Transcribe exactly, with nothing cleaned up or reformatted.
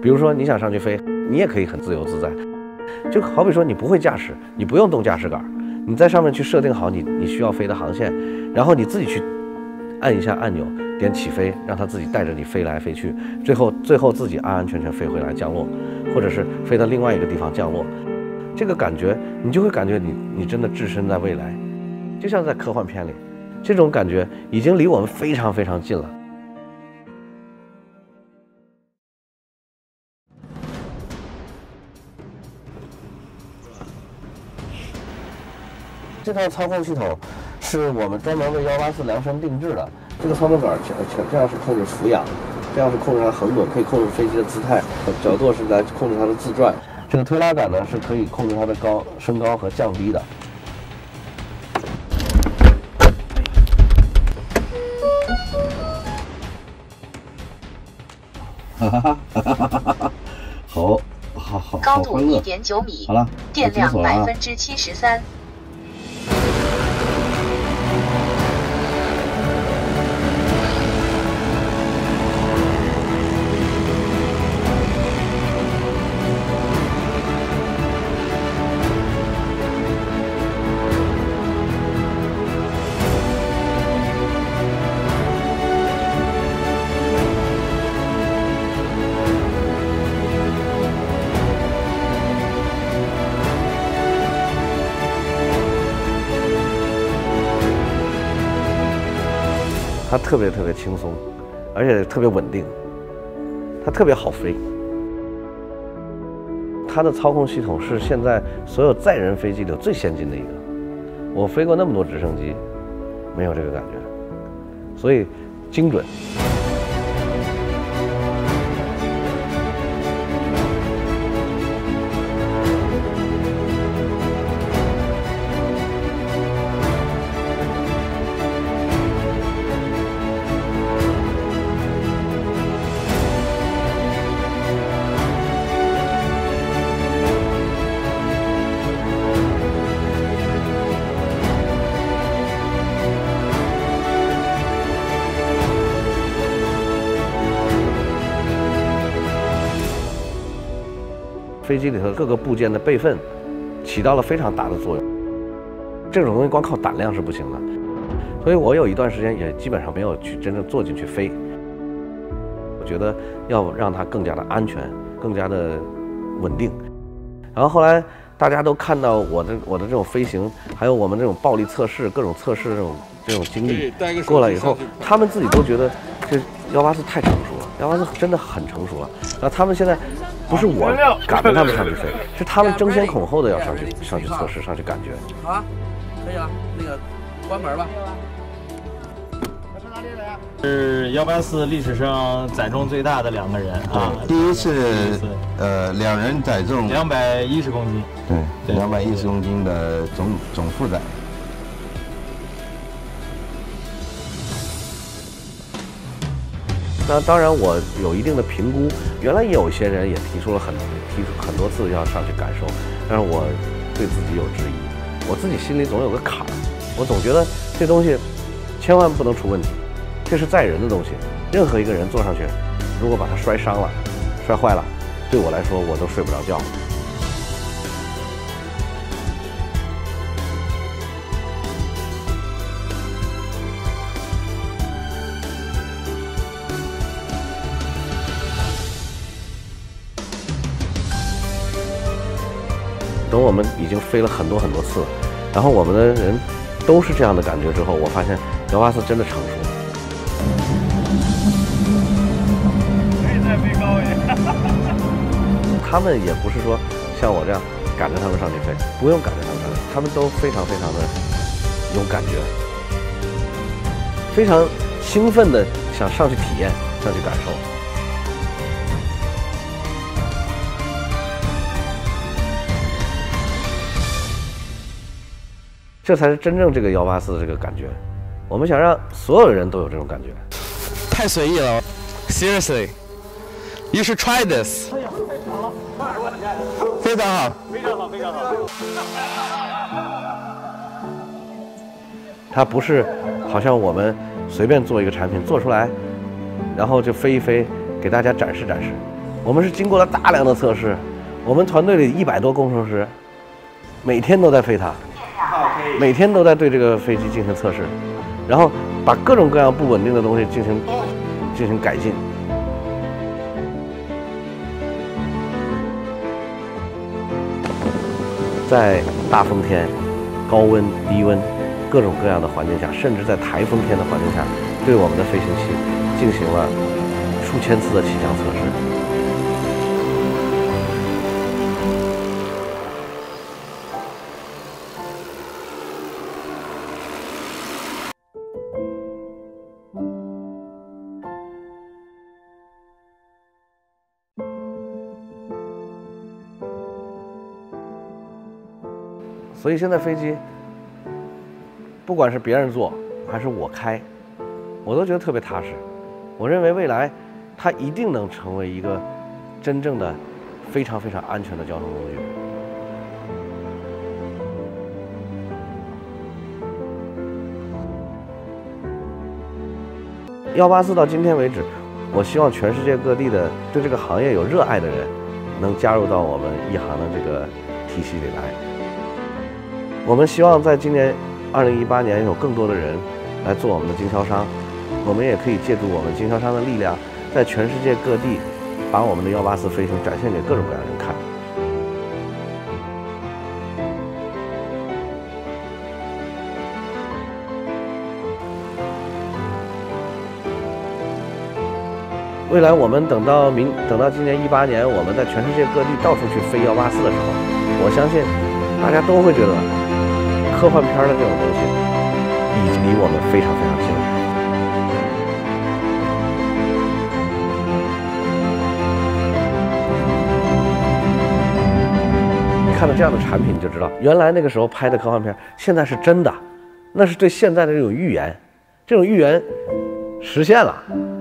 比如说你想上去飞，你也可以很自由自在。就好比说你不会驾驶，你不用动驾驶杆，你在上面去设定好你你需要飞的航线，然后你自己去按一下按钮，点起飞，让它自己带着你飞来飞去，最后最后自己安安全全飞回来降落，或者是飞到另外一个地方降落。这个感觉你就会感觉你你真的置身在未来，就像在科幻片里，这种感觉已经离我们非常非常近了。这套操控系统是我们专门为幺八四量身定制的。这个操作杆全全这样是控制俯仰，这样是控制它横滚，可以控制飞机的姿态，角舵是来控制它的自转。这个推拉杆呢是可以控制它的高升高和降低的。哈哈哈哈哈哈！好，好好高度一点九米， 好了， 电量百分之七十三。 它特别特别轻松，而且特别稳定，它特别好飞。它的操控系统是现在所有载人飞机里最先进的一个。我飞过那么多直升机，没有这个感觉，所以精准。飞机里头各个部件的备份起到了非常大的作用。这种东西光靠胆量是不行的，所以我有一段时间也基本上没有去真正坐进去飞。我觉得要让它更加的安全，更加的稳定。然后后来大家都看到我的我的这种飞行，还有我们这种暴力测试、各种测试这种这种经历过来以后，他们自己都觉得这幺八四太成熟了，幺八四真的很成熟了。然后他们现在。不是我赶着他们上去飞，是他们争先恐后的要上去上去测试，上去感觉。 好啊，可以了，那个关门吧。 是幺八四历史上载重最大的两个人啊， 第一次呃两人载重两百一十公斤， 对，两百一十公斤的总总负载。 那当然，我有一定的评估。原来也有一些人也提出了很提出很多次要上去感受，但是我对自己有质疑，我自己心里总有个坎儿，我总觉得这东西千万不能出问题，这是载人的东西，任何一个人坐上去，如果把它摔伤了、摔坏了，对我来说我都睡不着觉。等我们已经飞了很多很多次了，然后我们的人都是这样的感觉之后，我发现幺八四真的成熟。 可以再飞高一点。 他们也不是说像我这样赶着他们上去飞，不用赶着他们上去，他们都非常非常的有感觉，非常兴奋的想上去体验，上去感受。这才是真正这个幺八四的这个感觉，我们想让所有人都有这种感觉。 太随意了 ，Seriously, you should try this。非常好， 非常好，非常好。 它不是好像我们随便做一个产品做出来，然后就飞一飞，给大家展示展示。 我们是经过了大量的测试，我们团队里一百多工程师，每天都在飞它，每天都在对这个飞机进行测试，然后把各种各样不稳定的东西进行进行改进。在大风天、高温、低温、各种各样的环境下，甚至在台风天的环境下，对我们的飞行器进行了数千次的起降测试。所以现在飞机，不管是别人坐还是我开，我都觉得特别踏实。我认为未来它一定能成为一个真正的非常非常安全的交通工具。幺八四到今天为止，我希望全世界各地的对这个行业有热爱的人，能加入到我们一航的这个体系里来。我们希望在今年二零一八年有更多的人来做我们的经销商，我们也可以借助我们经销商的力量，在全世界各地把我们的幺八四飞行展现给各种各样的人看。未来我们等到明等到今年一八年，我们在全世界各地到处去飞幺八四的时候，我相信大家都会觉得科幻片的这种东西已经离我们非常非常近了。你看到这样的产品，你就知道原来那个时候拍的科幻片，现在是真的，那是对现在的这种预言，这种预言实现了。